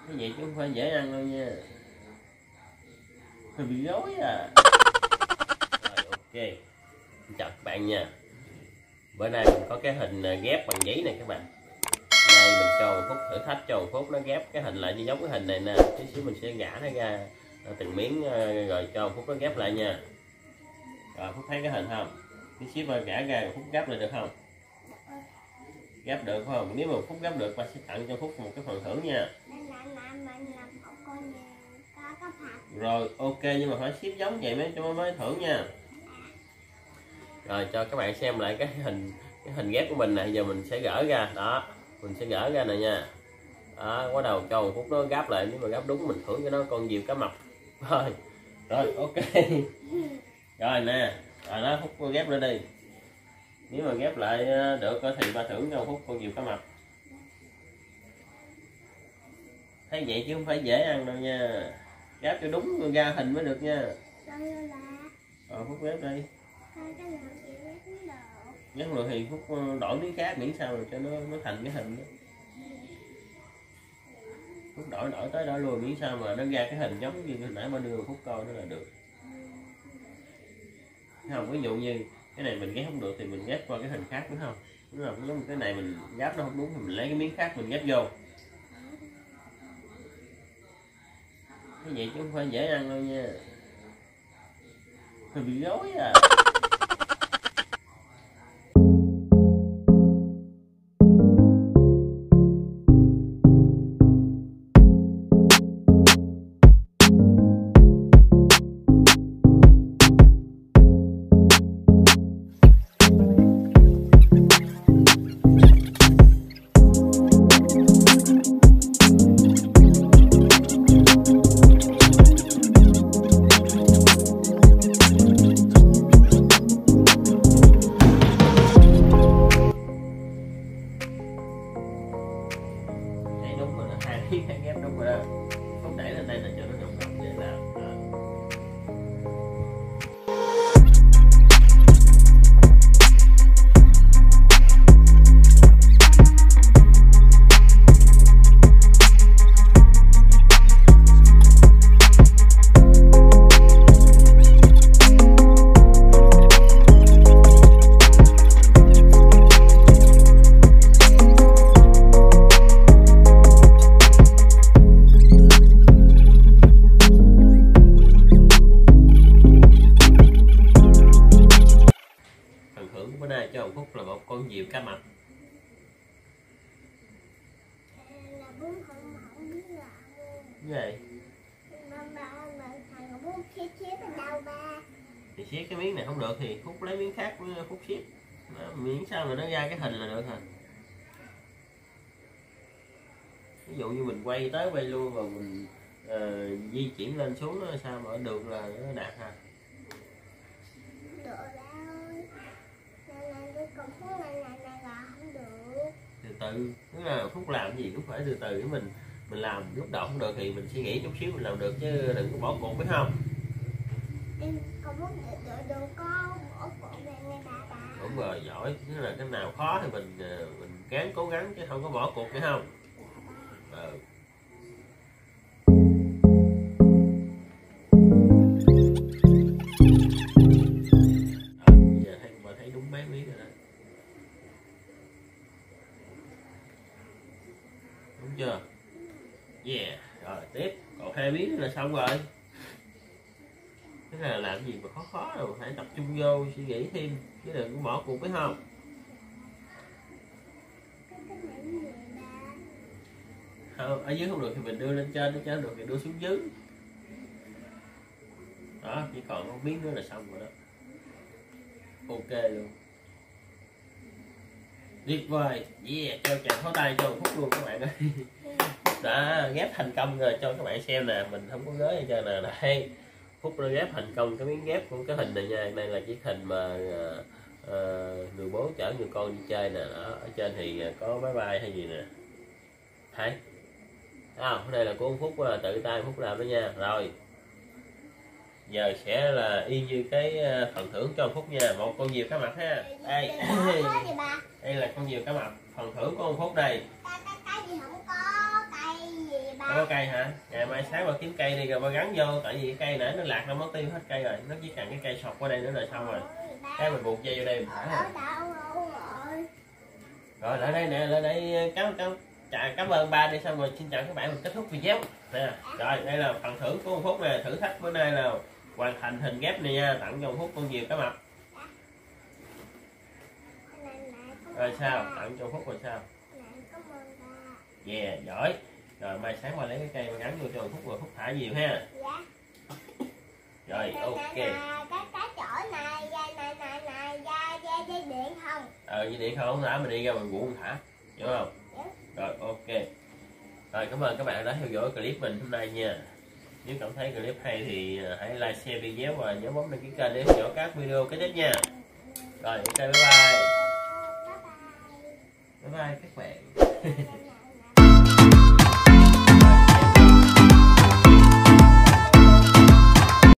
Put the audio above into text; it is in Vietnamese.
Cái gì chứ không phải dễ ăn đâu nha, hơi bị rối à. Rồi, ok, chào các bạn nha. Bữa nay mình có cái hình ghép bằng giấy này các bạn. Đây mình cho một phút thử thách, cho một phút nó ghép cái hình lại cho giống cái hình này nè. Tí xíu mình sẽ gã nó ra từng miếng rồi cho một phút nó ghép lại nha. Rồi Phúc thấy cái hình không? Tí xíu mà gã ra rồi Phúc ghép lại được không? Ghép được không? Nếu mà Phúc ghép được ba sẽ tặng cho Phúc một cái phần thưởng nha. Rồi ok, nhưng mà phải ship giống vậy mới thưởng nha. Rồi cho các bạn xem lại cái hình ghép của mình này, giờ mình sẽ gỡ ra đó, mình sẽ gỡ ra này nha. Đó, bắt đầu cho một Phút nó gáp lại, nếu mà gáp đúng mình thưởng cho nó con diều cá mập. Rồi ok. Rồi nè, rồi đó Phúc ghép lên đi. Nếu mà ghép lại được thì ba thưởng cho Phúc con diều cá mập. Thấy vậy chứ không phải dễ ăn đâu nha, ghép cho đúng ra hình mới được nha. Rồi Phúc ghép đi. Ghép rồi thì Phúc đổi miếng khác, miễn sao rồi cho nó thành cái hình đó. Phúc đổi tới đó luôn, miễn sao mà nó ra cái hình giống như hồi nãy ba đưa Phúc coi đó là được. Không, ví dụ như cái này mình ghép không được thì mình ghép qua cái hình khác đúng không? Đúng không? Giống cái này mình ghép nó không đúng thì mình lấy cái miếng khác mình ghép vô. Cái vậy chứ không phải dễ ăn đâu nha, hơi bị rối à. Hai ghép đúng rồi đó, không đẩy lên đây là cho nó đúng dễ làm. Bữa nay cho một Phúc là một con diều cá mập. Cái gì? Thì siết cái miếng này không được thì Phúc lấy miếng khác với Phúc siết. Miếng sao mà nó ra cái hình là được hả? Ví dụ như mình quay tới quay luôn rồi mình di chuyển lên xuống nó sao mà được là nó đạt ha. Từ từ, tức là Phúc làm gì cũng phải từ từ. Mình làm lúc đầu không được thì mình suy nghĩ chút xíu mình làm được chứ đừng có bỏ cuộc, biết không? Đúng rồi, giỏi. Tức là cái nào khó thì mình gắng cố gắng chứ không có bỏ cuộc, biết không? Giờ thấy đúng mấy miếng rồi đó. Đúng chưa? Yeah, rồi tiếp, còn 2 miếng là xong rồi. Thế là làm gì mà khó rồi, phải tập trung vô suy nghĩ thêm chứ đừng có bỏ cuộc, biết không? Không, ở dưới không được thì mình đưa lên trên, trên được thì đưa xuống dưới. Đó, chỉ còn một miếng nữa là xong rồi đó. Ok luôn. Tuyệt vời, yeah, cho chàng pháo tay cho một Phúc luôn các bạn ơi. Đã ghép thành công rồi, cho các bạn xem nè, mình không có gới cho nè. Đây, Phúc đã ghép thành công cái miếng ghép của cái hình này nha. Đây là chiếc hình mà người bố chở người con đi chơi nè. Đó, ở trên thì có máy bay hay gì nè, thấy không? Đây là của ông Phúc tự tay Phúc làm đó nha. Rồi giờ sẽ là y như cái phần thưởng cho ông Phúc nha, một con diều cá mập ha. Đây đây là con diều cá mập, phần thưởng của ông Phúc đây. có cây hả? Ngày mai sáng mà kiếm cây đi rồi mà gắn vô, tại vì cái cây nãy nó lạc nó mất tiêu hết cây rồi, nó chỉ cần cái cây sọt qua đây nữa là xong rồi. Cái mình buộc dây vô đây mình thả rồi. Rồi lại đây nè, lại đây cảm ơn ba đi, xong rồi xin chào các bạn, mình kết thúc video nè. Rồi đây là phần thưởng của ông Phúc nè, thử thách bữa nay là hoàn thành hình ghép này nha, tặng cho ông Phúc con diều cá mập. Rồi sao, tặng cho ông Phúc rồi sao? Yeah, giỏi. Rồi mai sáng qua lấy cái cây mà gắn vô cho ông Phúc, rồi Phúc thả diều ha. Rồi ok. Cái chỗ này dây điện không? Dây điện không thả, mình đi ra mình buộc thả, hiểu không? Rồi ok. Rồi cảm ơn các bạn đã theo dõi clip mình hôm nay nha. Nếu cảm thấy clip hay thì hãy like, share video và nhớ bấm đăng ký kênh để theo dõi các video kế tiếp nha. Rồi ok, bye bye. Bye bye các bạn.